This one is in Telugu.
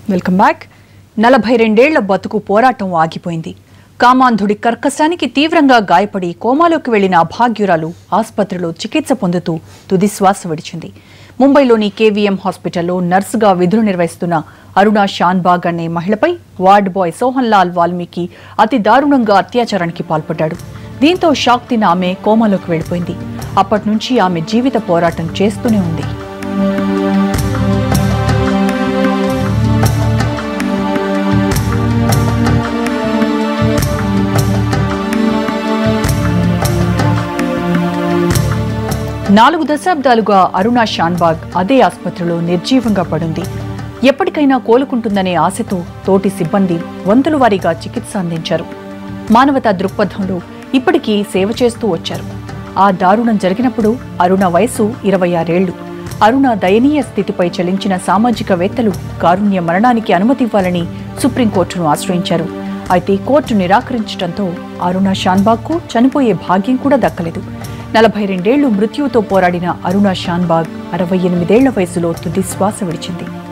Welcome back. 42 ఏళ్ల బతుకు పోరాటం ఆగిపోయింది. కామాంధుడి కర్కశానికి తీవ్రంగా గాయపడి కోమాలోకి వెళ్లిన అభాగ్యురాలు ఆసుపత్రిలో చికిత్స పొందుతూ తుది శ్వాస విడిచింది. ముంబైలోని కేవీఎం హాస్పిటల్లో నర్సుగా విధులు నిర్వహిస్తున్న అరుణ షాన్బాగ్ అనే మహిళపై వార్డ్ బాయ్ సోహన్ లాల్ వాల్మీకి అతి దారుణంగా అత్యాచారానికి పాల్పడ్డాడు. దీంతో షాక్ తిన్న ఆమె కోమాలోకి వెళ్లిపోయింది. అప్పటి నుంచి ఆమె జీవిత పోరాటం చేస్తూనే ఉంది. నాలుగు దశాబ్దాలుగా అరుణ షాన్బాగ్ అదే ఆసుపత్రిలో నిర్జీవంగా పడింది. ఎప్పటికైనా కోలుకుంటుందనే ఆశతో తోటి సిబ్బంది వంతుల వారీగా చికిత్స అందించారు. మానవతా దృక్పథంలో ఇప్పటికీ సేవ చేస్తూ వచ్చారు. ఆ దారుణం జరిగినప్పుడు అరుణ వయసు 26 ఏళ్లు. అరుణ దయనీయ స్థితిపై చలించిన సామాజికవేత్తలు కారుణ్య మరణానికి అనుమతి ఇవ్వాలని సుప్రీంకోర్టును ఆశ్రయించారు. అయితే కోర్టు నిరాకరించడంతో అరుణ షాన్బాగ్కు చనిపోయే భాగ్యం కూడా దక్కలేదు. 42 ఏళ్లు మృత్యువుతో పోరాడిన అరుణ షాన్బాగ్ 68 ఏళ్ల వయసులో తుది శ్వాస విడిచింది.